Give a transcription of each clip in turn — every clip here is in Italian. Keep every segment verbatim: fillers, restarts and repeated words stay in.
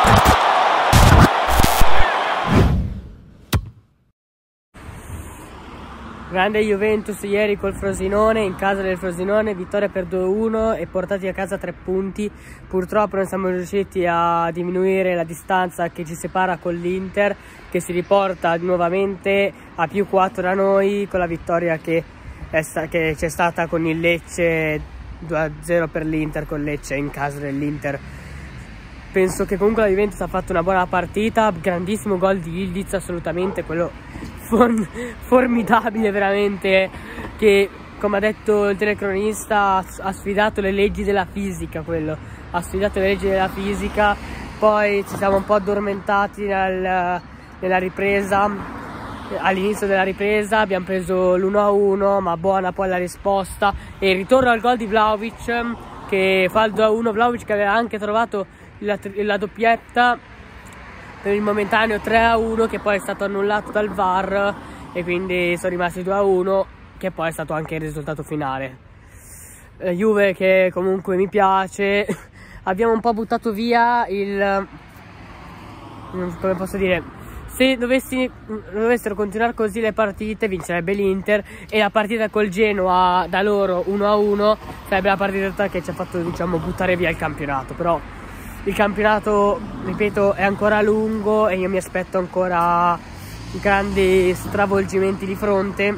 Grande Juventus ieri col Frosinone, in casa del Frosinone, vittoria per due a uno e portati a casa tre punti. Purtroppo non siamo riusciti a diminuire la distanza che ci separa con l'Inter, che si riporta nuovamente a più quattro da noi, con la vittoria che c'è stata con il Lecce, due a zero per l'Inter, con Lecce in casa dell'Inter. Penso che comunque la Juventus ha fatto una buona partita, grandissimo gol di Ildiz, assolutamente, quello form formidabile veramente, che come ha detto il telecronista ha sfidato le leggi della fisica, quello, ha sfidato le leggi della fisica. Poi ci siamo un po' addormentati nel, nella ripresa, all'inizio della ripresa abbiamo preso l'uno a uno, ma buona poi la risposta e il ritorno al gol di Vlahovic che fa il due a uno. Vlahovic che aveva anche trovato la, la doppietta per il momentaneo tre a uno, che poi è stato annullato dal V A R e quindi sono rimasti due a uno, che poi è stato anche il risultato finale. La Juve che comunque mi piace. Abbiamo un po' buttato via il, come posso dire, se dovessi, dovessero continuare così le partite vincerebbe l'Inter, e la partita col Genoa da loro uno a uno sarebbe la partita che ci ha fatto, diciamo, buttare via il campionato. Però il campionato, ripeto, è ancora lungo e io mi aspetto ancora grandi stravolgimenti di fronte.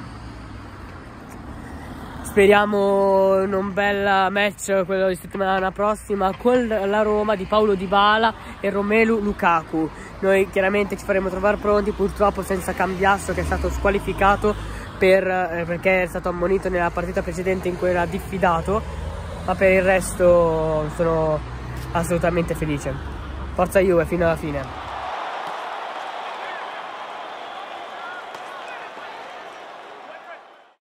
Speriamo in un bel match, quello di settimana prossima, con la Roma di Paulo Dybala e Romelu Lukaku. Noi chiaramente ci faremo trovare pronti, purtroppo senza Cambiasso, che è stato squalificato per, eh, perché è stato ammonito nella partita precedente in cui era diffidato, ma per il resto sono assolutamente felice. Forza Juve fino alla fine.